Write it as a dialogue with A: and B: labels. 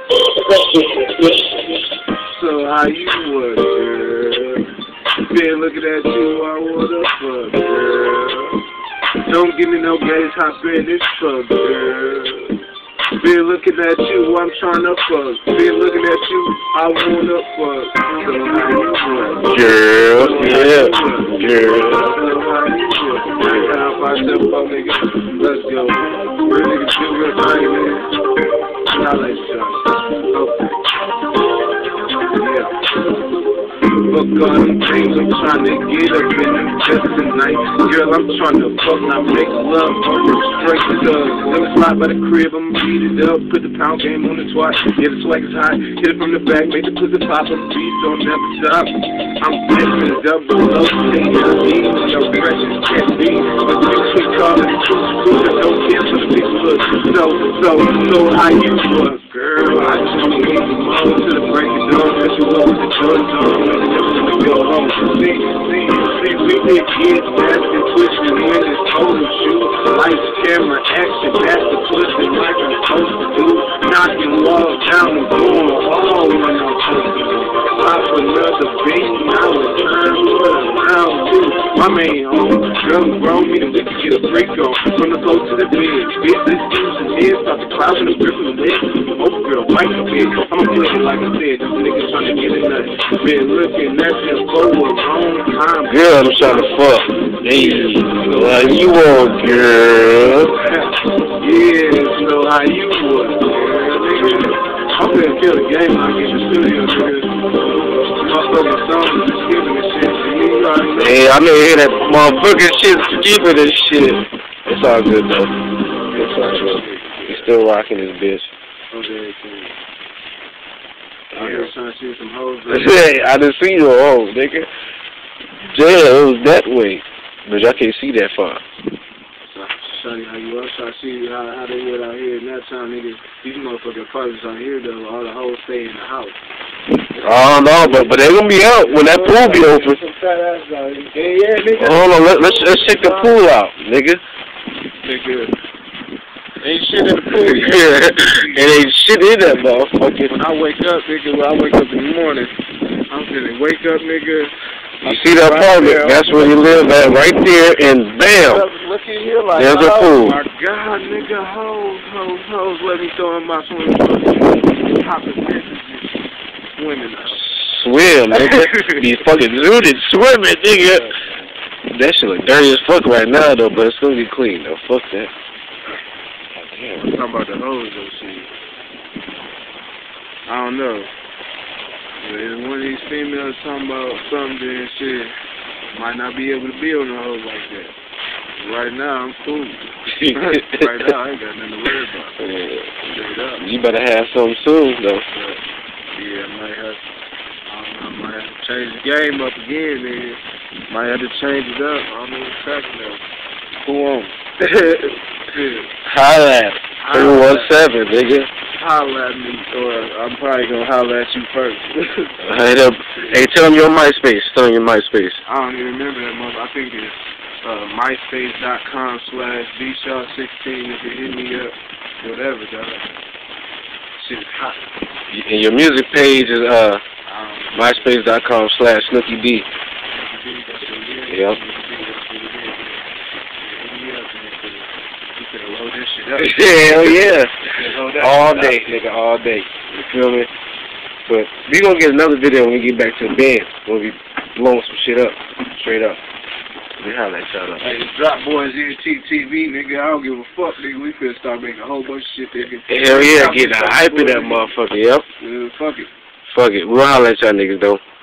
A: So how you was, girl? Been looking at you, I wanna fuck, girl. Don't give me no gaze, hop in this fuck, girl. Been looking at you, I'm tryna fuck. Been looking at you, I wanna fuck. So how you was?
B: Girl, yeah, girl.
A: So how you was? Next time I step up, nigga, let's go. Real nigga do real thing, man. I like shot. Okay. Yeah. Fuck all them things, I'm tryna get up in them just tonight. Girl, I'm tryna fuck, not make love. Straight thug. Let me slide by the crib, I'ma beat it up. Put the pound game on the twat. Yeah, the swag is high. Hit it from the back, make the pussy pop. The beat don't never stop. I'm flexing double OC. Your precious can't be. But you keep calling it true. Don't cancel the big look. So how you was, girl? I just wanna get you on to the break of dawn. Cause you love the drugs on. Go home. See, we did get nasty, twisting when it's total shoot. Lights, camera, action, that's the twisting like I'm supposed to do. Knocking walls down and going all when I'm supposed to do. Pop another beat, now it's turn around too. My main home, girl, grown me to get a freak on. From the floor to the bed, bitch, this dude's in here, stop the clouds and the grip of the lid. Oh, girl, white the bed. I'ma play it like I said, this nigga trying to get a nut. Been looking at you for a long time.
B: Girl, I'm trying to fuck. Hey, how you want, girl?
A: Yeah, so how you was, girl, nigga? I'm gonna kill the game when I get in the studio, nigga. Motherfucking songs is skipping this shit.
B: Hey, I didn't hear that motherfucking shit skipping this shit. It's all good, though. It's all good. He's still rocking his bitch.
A: I'm just trying to see some hoes.
B: Hey, I done seen your hoes, nigga. Yeah, it was that way. But y'all can't see that far.
A: Show you how you up, try to see how they went out here in that time, nigga. These motherfucking apartments out here, though, all the hoes stay in the house.
B: Oh, no, but they gonna be out when that pool be open.
A: Some fat ass out here. Yeah, nigga.
B: Hold on, let's check the pool out, nigga.
A: Nigga. Ain't shit in the pool.
B: It ain't shit in that motherfucker.
A: When I wake up, nigga, when I wake up in the morning, I'm finna wake up, nigga.
B: You see that apartment? That's where you live at, right there, and bam,
A: look at here, like,
B: there's a pool.
A: Oh my God, nigga, hoes, let me throw in my swimming pool. Popping bitches and swimming.
B: Swim, nigga. Be fucking zooted swimming, nigga. That shit look dirty as fuck right now, though, but it's gonna be clean, though. Fuck that.
A: Damn. I'm talking about the hoes, though, shit. I don't know. If one of these females talking about something and shit, might not be able to be on a hoe like that. Right now, I'm cool. Right now, I ain't got nothing to worry about.
B: Yeah. You better have something soon, though.
A: Yeah, I might have to change the game up again, nigga. Might have to change it up. I don't know what's cracking up.
B: Who on? Holla at 317, nigga.
A: Holla at me, or I'm probably gonna holla at you first.
B: Hey, tell them your MySpace. Tell them your MySpace.
A: I don't even remember that month. I think it's myspace.com/bshaw16. If you hit me up, whatever, dog. Shit is hot.
B: And your music page is myspace.com/SnookyD. Yep. Hell yeah. All day, nigga, all day. You feel me? But we gonna get another video when we get back to the bed. When we blowing some shit up. Straight up. We holla at y'all up.
A: Hey, Drop Boys TV, nigga. I don't give a fuck, nigga. We finna start making a whole bunch of shit, nigga.
B: Hell yeah, get the hype in that motherfucker, yep.
A: Fuck it.
B: Fuck it. We'll holla at y'all niggas, though.